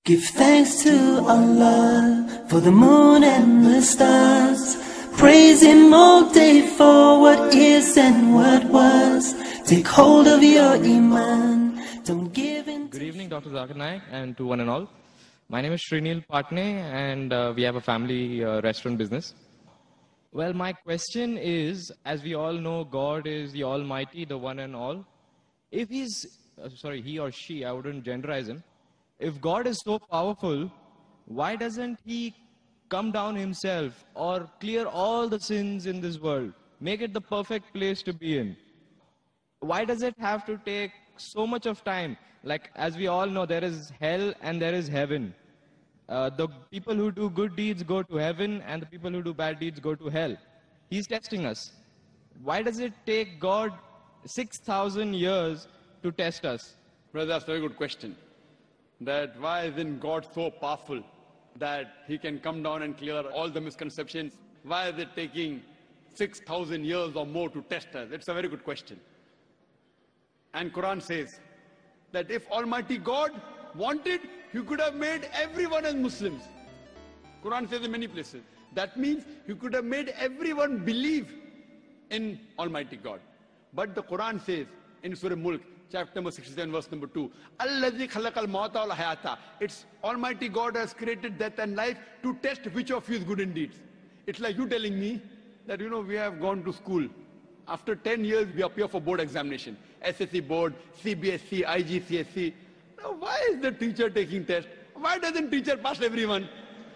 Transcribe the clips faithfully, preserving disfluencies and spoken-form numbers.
Give thanks to Allah for the moon and the stars. Praise Him all day for what is and what was. Take hold of your Iman. Don't give in. Good evening, Doctor Zakir Naik, and to one and all. My name is Srinil Patne, and uh, we have a family uh, restaurant business. Well, my question is, as we all know, God is the Almighty, the one and all. If He's, uh, sorry, he or she, I wouldn't genderize him. If God is so powerful, why doesn't He come down Himself or clear all the sins in this world? Make it the perfect place to be in. Why does it have to take so much of time? Like, as we all know, there is hell and there is heaven. Uh, the people who do good deeds go to heaven and the people who do bad deeds go to hell. He's testing us. Why does it take God six thousand years to test us? Brother, that's a very good question. That why isn't God so powerful that He can come down and clear all the misconceptions? Why is it taking six thousand years or more to test us? It's a very good question. And Quran says that if Almighty God wanted, He could have made everyone as Muslims. Quran says in many places. That means He could have made everyone believe in Almighty God. But the Quran says in Surah Mulk, chapter number sixty-seven, verse number two, Allazi khalaqal mauta wal hayata. It's Almighty God has created death and life to test which of you is good in deeds. It's like you telling me that, you know, we have gone to school. After ten years, we appear for board examination. S S C board, C B S E, I G C S E. Now, why is the teacher taking test? Why doesn't teacher pass everyone?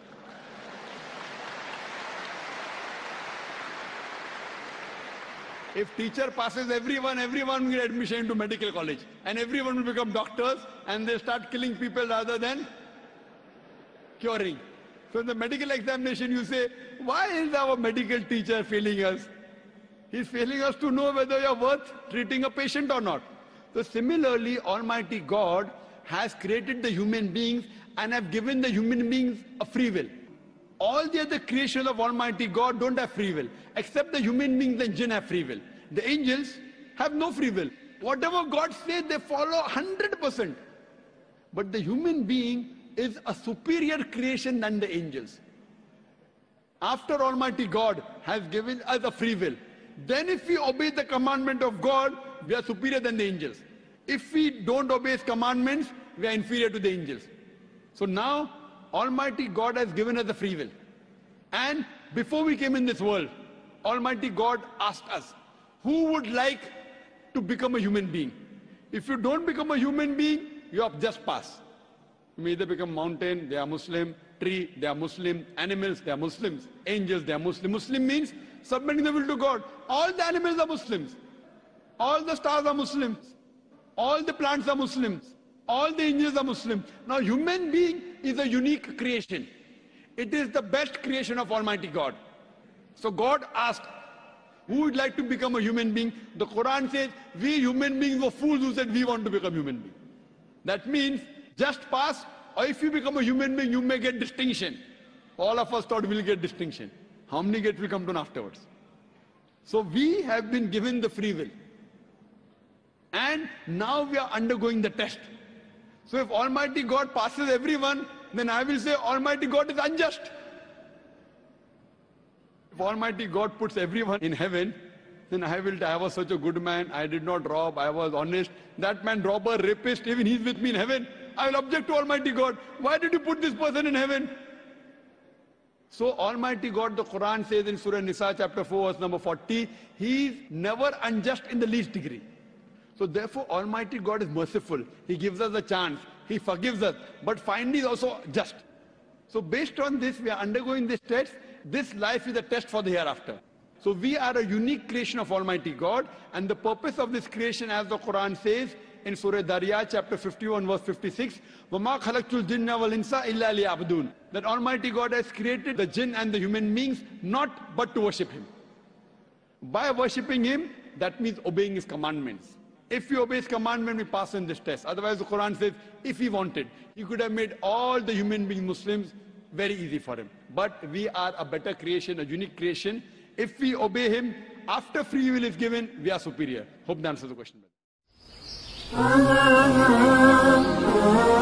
If teacher passes everyone, everyone will get admission into medical college. And everyone will become doctors and they start killing people rather than curing. So in the medical examination you say, why is our medical teacher failing us? He's failing us to know whether you're worth treating a patient or not. So similarly, Almighty God has created the human beings and have given the human beings a free will. All the other creations of Almighty God don't have free will, except the human beings and jinn have free will. The angels have no free will. Whatever God says, they follow one hundred percent. But the human being is a superior creation than the angels. After Almighty God has given us a free will, then if we obey the commandment of God, we are superior than the angels. If we don't obey His commandments, we are inferior to the angels. So now, Almighty God has given us the free will. And before we came in this world, Almighty God asked us, who would like to become a human being? If you don't become a human being, you have just passed. You may either become mountain, they are Muslim, tree, they are Muslim, animals, they are Muslims, angels, they are Muslim. Muslim means submitting the will to God. All the animals are Muslims. All the stars are Muslims. All the plants are Muslims. All the angels are Muslims. Now, human being is a unique creation. It is the best creation of Almighty God. So God asked, who would like to become a human being? The Quran says, we human beings were fools who said we want to become human beings. That means just pass, or if you become a human being, you may get distinction. All of us thought we'll get distinction. How many get will come to afterwards? So we have been given the free will. And now we are undergoing the test. So if Almighty God passes everyone, then I will say Almighty God is unjust. If Almighty God puts everyone in heaven, then I will say, I was such a good man, I did not rob, I was honest. That man, robber, rapist, even he's with me in heaven. I will object to Almighty God. Why did you put this person in heaven? So Almighty God, the Quran says in Surah Nisa chapter four, verse number forty, He is never unjust in the least degree. So therefore, Almighty God is merciful. He gives us a chance. He forgives us. But finally, is also just. So based on this, we are undergoing this test. This life is a test for the hereafter. So we are a unique creation of Almighty God. And the purpose of this creation, as the Quran says in Surah Dariyat, chapter fifty-one, verse fifty-six, وَمَا خَلَقْتُ الْجِنَّ وَالْإِنسَ إِلَّا لِيَعْبُدُونَ. That Almighty God has created the jinn and the human beings not but to worship Him. By worshipping Him, that means obeying His commandments. If we obey His commandment, we pass in this test. Otherwise, the Quran says, if He wanted, He could have made all the human beings Muslims very easy for Him. But we are a better creation, a unique creation. If we obey Him, after free will is given, we are superior. Hope that answers the question.